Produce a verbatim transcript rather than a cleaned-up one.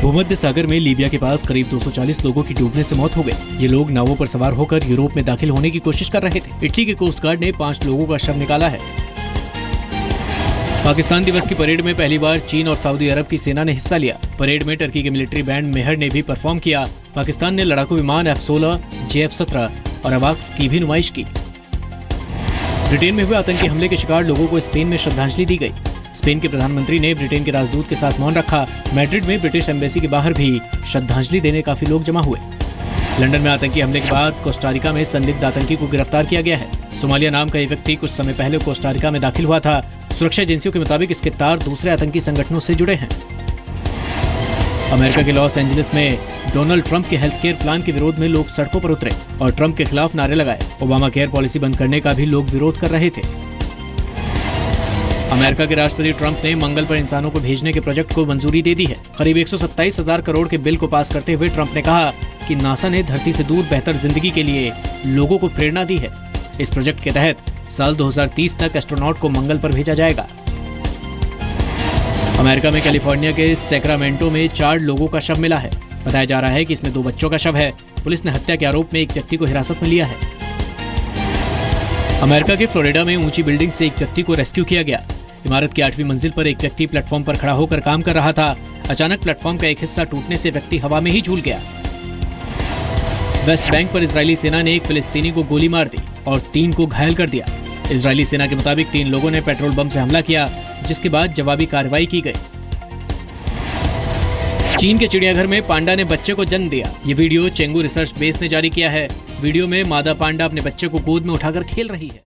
भूमध्य सागर में लीबिया के पास करीब दो सौ चालीस लोगों की डूबने से मौत हो गई। ये लोग नावों पर सवार होकर यूरोप में दाखिल होने की कोशिश कर रहे थे। इटली के कोस्ट गार्ड ने पाँच लोगों का शव निकाला है। पाकिस्तान दिवस की परेड में पहली बार चीन और सऊदी अरब की सेना ने हिस्सा लिया। परेड में टर्की के मिलिट्री बैंड मेहर ने भी परफॉर्म किया। पाकिस्तान ने लड़ाकू विमान एफ सोलह, जे एफ सत्रह और अवाक्स की भी नुमाइश की। ब्रिटेन में हुए आतंकी हमले के शिकार लोगों को स्पेन में श्रद्धांजलि दी गई। स्पेन के प्रधानमंत्री ने ब्रिटेन के राजदूत के साथ मौन रखा। मैड्रिड में ब्रिटिश एम्बेसी के बाहर भी श्रद्धांजलि देने काफी लोग जमा हुए। लंदन में आतंकी हमले के बाद कोस्टारिका में संदिग्ध आतंकी को गिरफ्तार किया गया है। सोमालिया नाम का ये व्यक्ति कुछ समय पहले कोस्टारिका में दाखिल हुआ था। सुरक्षा एजेंसियों के मुताबिक इसके तार दूसरे आतंकी संगठनों से जुड़े हैं। अमेरिका के Los Angeles Donald Trump के हेल्थ केयर प्लान के विरोध में लोग सड़कों पर उतरे और ट्रंप के खिलाफ नारे लगाए। ओबामा केयर पॉलिसी बंद करने का भी लोग विरोध कर रहे थे। अमेरिका के राष्ट्रपति ट्रंप ने मंगल पर इंसानों को भेजने के प्रोजेक्ट को मंजूरी दे दी है। करीब एक सौ सत्ताईस हजार करोड़ के बिल को पास करते हुए ट्रंप ने कहा कि नासा ने धरती से दूर बेहतर जिंदगी के लिए लोगों को प्रेरणा दी है। इस प्रोजेक्ट के तहत साल दो हज़ार तीस तक एस्ट्रोनॉट को मंगल पर भेजा जाएगा। अमेरिका में कैलिफोर्निया के सैक्रामेंटो में चार लोगों का शव मिला है। बताया जा रहा है कि इसमें दो बच्चों का शव है। पुलिस ने हत्या के आरोप में एक व्यक्ति को हिरासत में लिया है। अमेरिका के फ्लोरिडा में ऊंची बिल्डिंग से एक व्यक्ति को रेस्क्यू किया गया। इमारत की आठवीं मंजिल पर एक व्यक्ति प्लेटफॉर्म पर खड़ा होकर काम कर रहा था। अचानक प्लेटफॉर्म का एक हिस्सा टूटने से व्यक्ति हवा में ही झूल गया। वेस्ट बैंक पर इजरायली सेना ने एक फिलिस्तीनी को गोली मार दी और तीन को घायल कर दिया। इजरायली सेना के मुताबिक तीन लोगों ने पेट्रोल बम से हमला किया, जिसके बाद जवाबी कार्रवाई की गई। चीन के चिड़ियाघर में पांडा ने बच्चे को जन्म दिया। ये वीडियो चेंगू रिसर्च बेस ने जारी किया है। वीडियो में मादा पांडा अपने बच्चे को गोद में उठाकर खेल रही है।